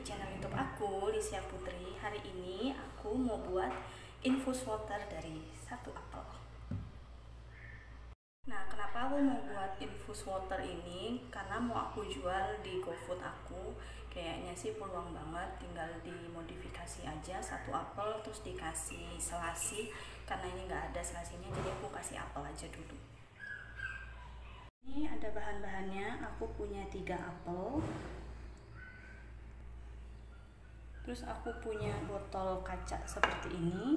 di channel YouTube aku, Lisya Putri. Hari ini aku mau buat infus water dari satu apel. Nah, kenapa aku mau buat infus water ini? Karena mau aku jual di GoFood aku. Kayaknya sih peluang banget, tinggal dimodifikasi aja satu apel terus dikasih selasi. Karena ini nggak ada selasinya, jadi aku kasih apel aja dulu. Ini ada bahan-bahannya. Aku punya 3 apel. Terus aku punya botol kaca seperti ini,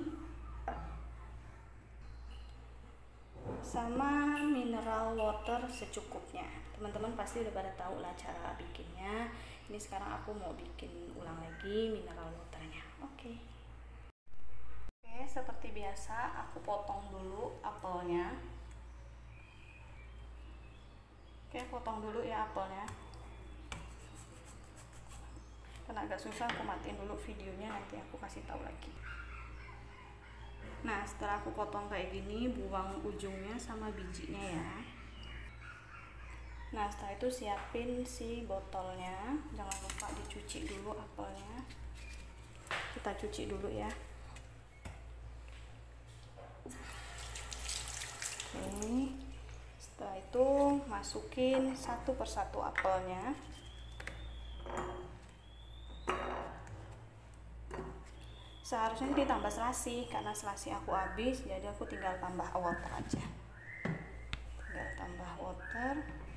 sama mineral water secukupnya. Teman-teman pasti udah pada tahu lah cara bikinnya. Ini sekarang aku mau bikin ulang lagi mineral waternya. Oke, seperti biasa aku potong dulu apelnya. Potong dulu ya apelnya. Karena agak susah, aku matiin dulu videonya, nanti aku kasih tahu lagi. Nah, setelah aku potong kayak gini, buang ujungnya sama bijinya ya. Nah, setelah itu siapin si botolnya. Jangan lupa dicuci dulu apelnya. Kita cuci dulu ya. Oke. Setelah itu masukin satu persatu apelnya. Seharusnya ditambah selasi, karena selasi aku habis, jadi aku tinggal tambah water aja. Tinggal tambah water.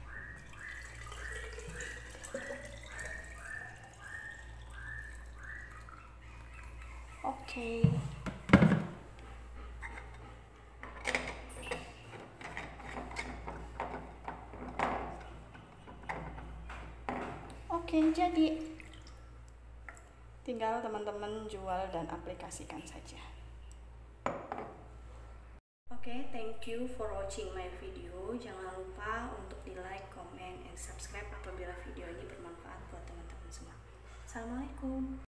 Oke. Oke, jadi tinggal teman-teman jual dan aplikasikan saja. Oke, thank you for watching my video. Jangan lupa untuk di like, comment, and subscribe apabila video ini bermanfaat buat teman-teman semua. Assalamualaikum.